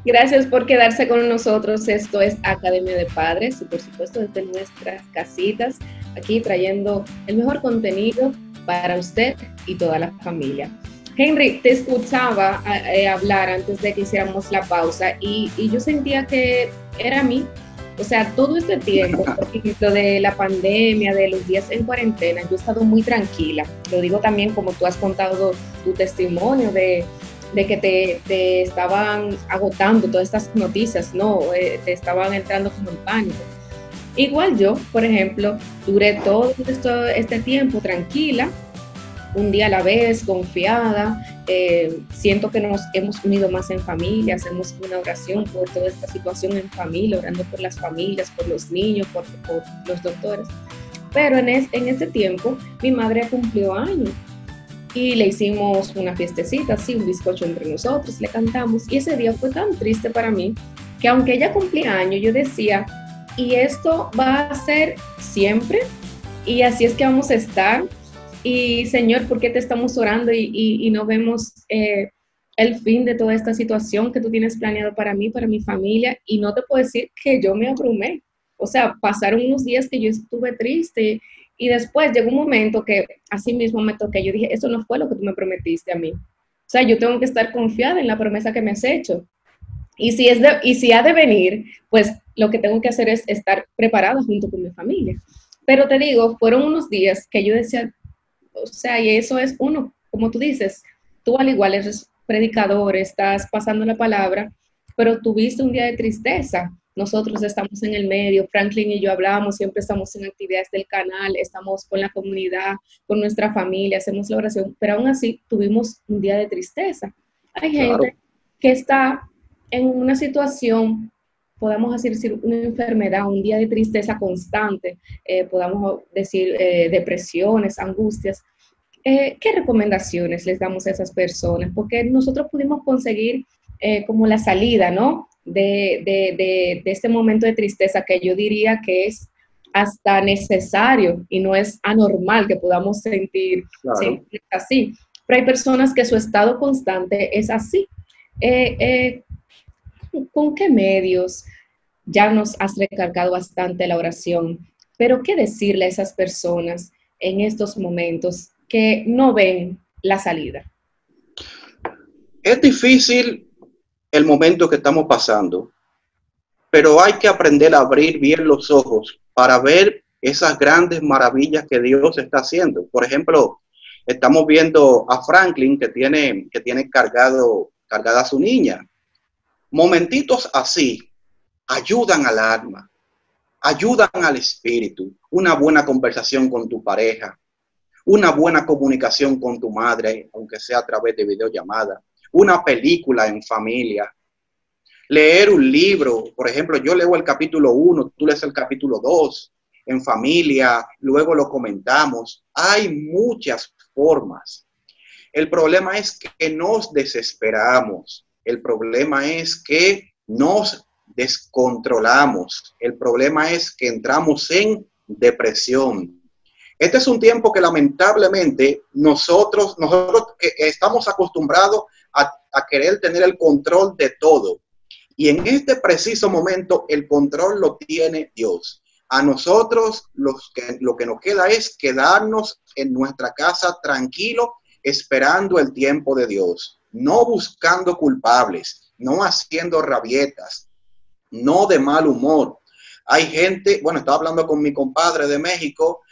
Gracias por quedarse con nosotros. Esto es Academia de Padres y por supuesto desde nuestras casitas, aquí trayendo el mejor contenido para usted y toda la familia. Henry, te escuchaba hablar antes de que hiciéramos la pausa y yo sentía que era a mí. O sea, todo este tiempo, por ejemplo, de la pandemia, de los días en cuarentena, yo he estado muy tranquila. Lo digo también como tú has contado tu testimonio de que te estaban agotando todas estas noticias, ¿no? Te estaban entrando como en pánico. Igual yo, por ejemplo, duré todo este tiempo tranquila, un día a la vez, confiada. Siento que nos hemos unido más en familia, hacemos una oración por toda esta situación en familia, orando por las familias, por los niños, por los doctores. Pero en este tiempo, mi madre cumplió años y le hicimos una fiestecita, así, un bizcocho entre nosotros, le cantamos. Y ese día fue tan triste para mí que aunque ella cumplía años, yo decía, y esto va a ser siempre, y así es que vamos a estar. Y Señor, ¿por qué te estamos orando y no vemos el fin de toda esta situación que tú tienes planeado para mí, para mi familia? Y no te puedo decir que yo me abrumé. O sea, pasaron unos días que yo estuve triste y después llegó un momento que así mismo me toqué. Yo dije, eso no fue lo que tú me prometiste a mí. O sea, yo tengo que estar confiada en la promesa que me has hecho. Y si ha de venir, pues lo que tengo que hacer es estar preparada junto con mi familia. Pero te digo, fueron unos días que yo decía, o sea, y eso es uno, como tú dices, tú al igual eres predicador, estás pasando la palabra, pero tuviste un día de tristeza. Nosotros estamos en el medio, Franklin y yo hablamos, siempre estamos en actividades del canal, estamos con la comunidad, con nuestra familia, hacemos la oración, pero aún así tuvimos un día de tristeza. Hay Claro. gente que está en una situación, podamos decir, una enfermedad, un día de tristeza constante, podamos decir depresiones, angustias. ¿Qué recomendaciones les damos a esas personas? Porque nosotros pudimos conseguir como la salida, ¿no? De este momento de tristeza que yo diría que es hasta necesario y no es anormal que podamos Claro. sentir así. Pero hay personas que su estado constante es así. Eh, eh, ¿Con qué medios? Ya nos has recargado bastante la oración, pero ¿qué decirle a esas personas en estos momentos que no ven la salida? Es difícil el momento que estamos pasando, pero hay que aprender a abrir bien los ojos para ver esas grandes maravillas que Dios está haciendo. Por ejemplo, estamos viendo a Franklin que tiene cargada a su niña. Momentitos así ayudan al alma, ayudan al espíritu. Una buena conversación con tu pareja, una buena comunicación con tu madre, aunque sea a través de videollamada, una película en familia, leer un libro. Por ejemplo, yo leo el capítulo 1, tú lees el capítulo 2 en familia, luego lo comentamos. Hay muchas formas. El problema es que nos desesperamos. El problema es que nos descontrolamos. El problema es que entramos en depresión. Este es un tiempo que lamentablemente nosotros estamos acostumbrados a querer tener el control de todo. Y en este preciso momento el control lo tiene Dios. A nosotros lo que nos queda es quedarnos en nuestra casa tranquilo, esperando el tiempo de Dios, no buscando culpables, no haciendo rabietas, no de mal humor. Hay gente, bueno, estaba hablando con mi compadre de México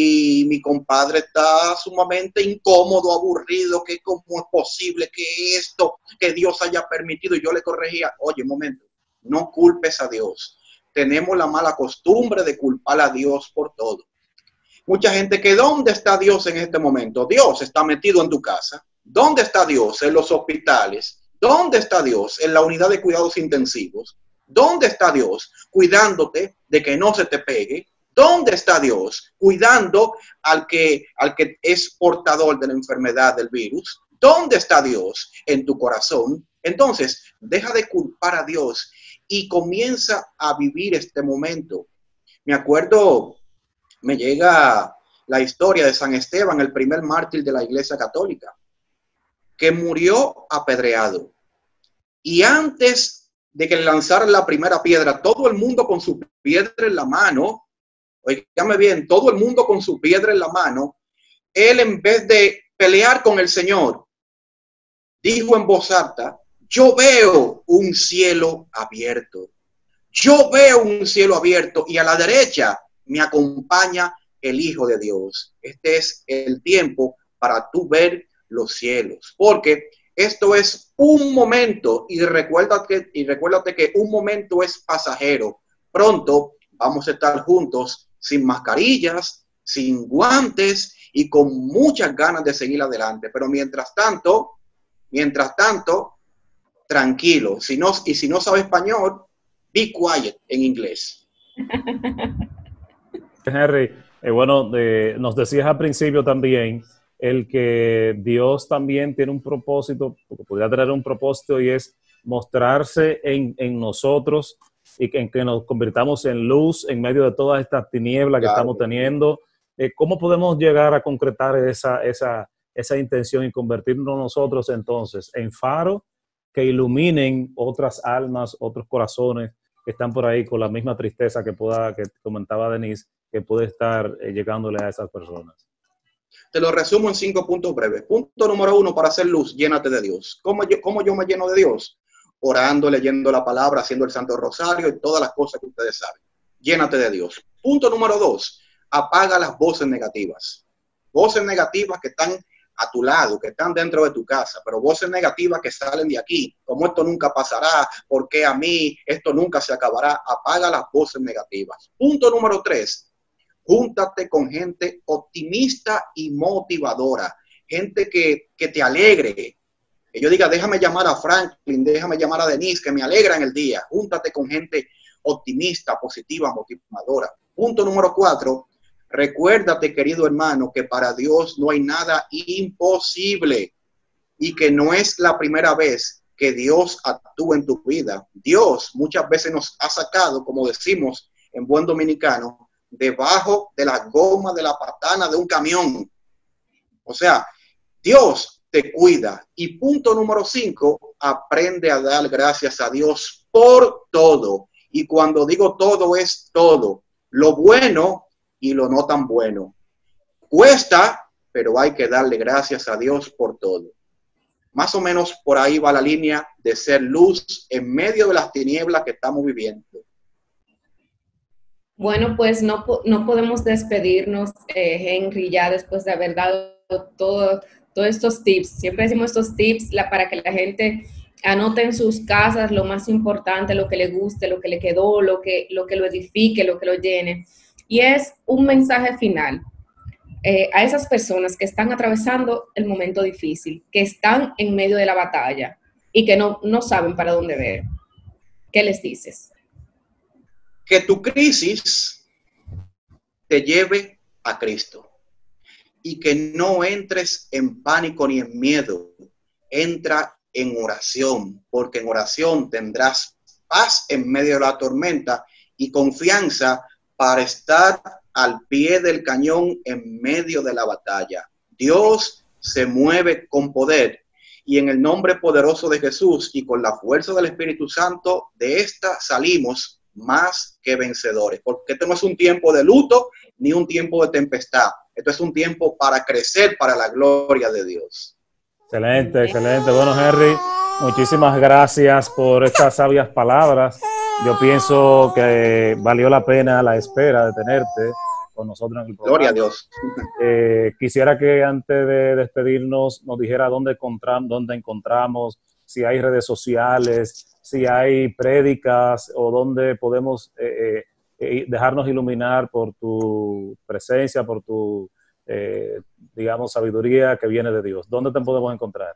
y mi compadre está sumamente incómodo, aburrido, que cómo es posible que esto, que Dios haya permitido. Y yo le corregía, oye, un momento, no culpes a Dios. Tenemos la mala costumbre de culpar a Dios por todo. Mucha gente que, ¿dónde está Dios en este momento? Dios está metido en tu casa. ¿Dónde está Dios? En los hospitales. ¿Dónde está Dios? En la unidad de cuidados intensivos. ¿Dónde está Dios? Cuidándote de que no se te pegue. ¿Dónde está Dios? Cuidando al que es portador de la enfermedad del virus. ¿Dónde está Dios? En tu corazón. Entonces, deja de culpar a Dios y comienza a vivir este momento. Me acuerdo, me llega la historia de San Esteban, el primer mártir de la Iglesia Católica, que murió apedreado. Y antes de que le lanzaran la primera piedra, todo el mundo con su piedra en la mano, oígame bien, todo el mundo con su piedra en la mano, él en vez de pelear con el Señor, dijo en voz alta, yo veo un cielo abierto. Yo veo un cielo abierto y a la derecha me acompaña el Hijo de Dios. Este es el tiempo para tú ver los cielos, porque esto es un momento y recuérdate que un momento es pasajero. Pronto vamos a estar juntos sin mascarillas, sin guantes y con muchas ganas de seguir adelante. Pero mientras tanto, tranquilo. Si no sabe español, be quiet en inglés. Henry, nos decías al principio también el que Dios también tiene un propósito, porque podría tener un propósito, y es mostrarse en nosotros y en que nos convirtamos en luz en medio de todas estas tinieblas que estamos teniendo. ¿Cómo podemos llegar a concretar esa intención y convertirnos nosotros entonces en faro que iluminen otras almas, otros corazones que están por ahí con la misma tristeza que comentaba Denise, que puede estar llegándole a esas personas? Te lo resumo en 5 puntos breves. Punto número 1, para hacer luz, llénate de Dios. ¿Cómo yo me lleno de Dios? Orando, leyendo la palabra, haciendo el Santo Rosario y todas las cosas que ustedes saben. Llénate de Dios. Punto número 2, apaga las voces negativas. Voces negativas que están a tu lado, que están dentro de tu casa, pero voces negativas que salen de aquí, como esto nunca pasará, porque a mí esto nunca se acabará. Apaga las voces negativas. Punto número 3, júntate con gente optimista y motivadora, gente que te alegre, que yo diga, déjame llamar a Franklin, déjame llamar a Denise, que me alegra en el día. Júntate con gente optimista, positiva, motivadora. Punto número 4, recuérdate, querido hermano, que para Dios no hay nada imposible y que no es la primera vez que Dios actúa en tu vida. Dios muchas veces nos ha sacado, como decimos en buen dominicano, debajo de la goma de la patana de un camión. O sea, Dios te cuida. Y punto número 5, aprende a dar gracias a Dios por todo. Y cuando digo todo, es todo. Lo bueno y lo no tan bueno. Cuesta, pero hay que darle gracias a Dios por todo. Más o menos por ahí va la línea de ser luz en medio de las tinieblas que estamos viviendo. Bueno, pues no podemos despedirnos, Henry, ya después de haber dado todos estos tips. Siempre decimos estos tips para que la gente anote en sus casas lo más importante, lo que le guste, lo que le quedó, lo que lo edifique, lo que lo llene. Y es un mensaje final a esas personas que están atravesando el momento difícil, que están en medio de la batalla y que no saben para dónde ver. ¿Qué les dices? Que tu crisis te lleve a Cristo y que no entres en pánico ni en miedo. Entra en oración, porque en oración tendrás paz en medio de la tormenta y confianza para estar al pie del cañón en medio de la batalla. Dios se mueve con poder y en el nombre poderoso de Jesús y con la fuerza del Espíritu Santo, de esta salimos más que vencedores, porque esto no es un tiempo de luto ni un tiempo de tempestad. Esto es un tiempo para crecer para la gloria de Dios. Excelente, excelente. Bueno, Henry, muchísimas gracias por estas sabias palabras. Yo pienso que valió la pena la espera de tenerte con nosotros en el programa. Gloria a Dios. Quisiera que antes de despedirnos nos dijera dónde encontramos, si hay redes sociales, si hay prédicas o dónde podemos dejarnos iluminar por tu presencia, por tu, digamos, sabiduría que viene de Dios. ¿Dónde te podemos encontrar?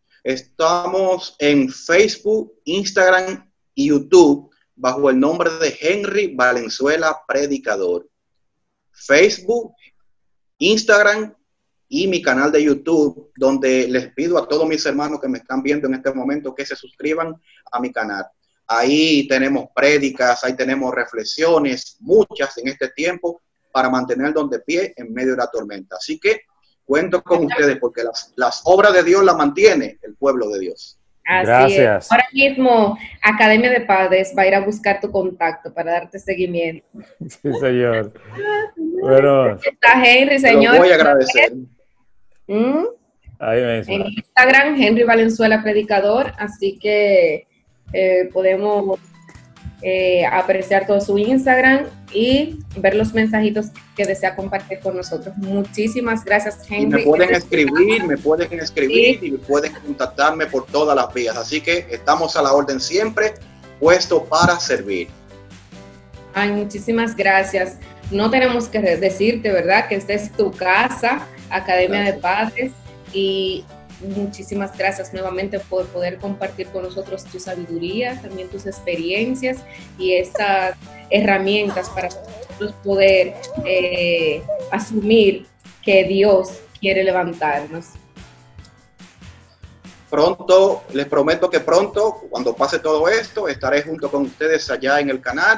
Estamos en Facebook, Instagram y YouTube bajo el nombre de Henry Valenzuela Predicador. Facebook, Instagram y mi canal de YouTube, donde les pido a todos mis hermanos que me están viendo en este momento que se suscriban a mi canal. Ahí tenemos prédicas, ahí tenemos reflexiones, muchas en este tiempo, para mantenernos de pie en medio de la tormenta. Así que cuento con ustedes porque las obras de Dios las mantiene el pueblo de Dios. Así Gracias. es. Ahora mismo, Academia de Padres va a ir a buscar tu contacto para darte seguimiento. Sí, señor. Bueno, Está Henry, Te lo señor. voy a agradecer. ¿Mm? ahí mismo. En Instagram, Henry Valenzuela Predicador, así que podemos apreciar todo su Instagram y ver los mensajitos que desea compartir con nosotros. Muchísimas gracias, Y Henry. me pueden escribir Sí. y pueden contactarme por todas las vías. Así que estamos a la orden siempre, puesto para servir. Ay, muchísimas gracias. No tenemos que decirte, ¿verdad? Que esta es tu casa, Academia de Padres, y muchísimas gracias nuevamente por poder compartir con nosotros tu sabiduría, también tus experiencias y estas herramientas para nosotros poder asumir que Dios quiere levantarnos. Pronto, les prometo que pronto, cuando pase todo esto, estaré junto con ustedes allá en el canal,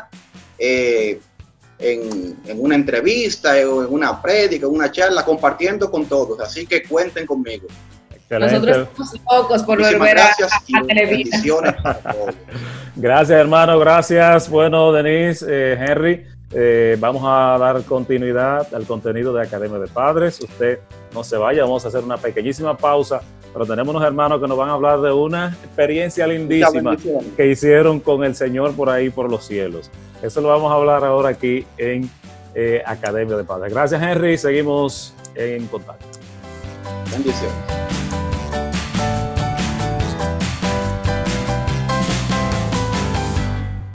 en una entrevista, o en una prédica, en una charla, compartiendo con todos. Así que cuenten conmigo. Excelente. Nosotros somos locos por Muchísimas volver gracias a y Televisa. bendiciones para todos. Gracias, hermano, gracias. Bueno, Denise, Henry, vamos a dar continuidad al contenido de Academia de Padres. Usted no se vaya, vamos a hacer una pequeñísima pausa, pero tenemos unos hermanos que nos van a hablar de una experiencia lindísima que hicieron con el Señor por ahí, por los cielos. Eso lo vamos a hablar ahora aquí en Academia de Padres. Gracias, Henry, seguimos en contacto. Bendiciones.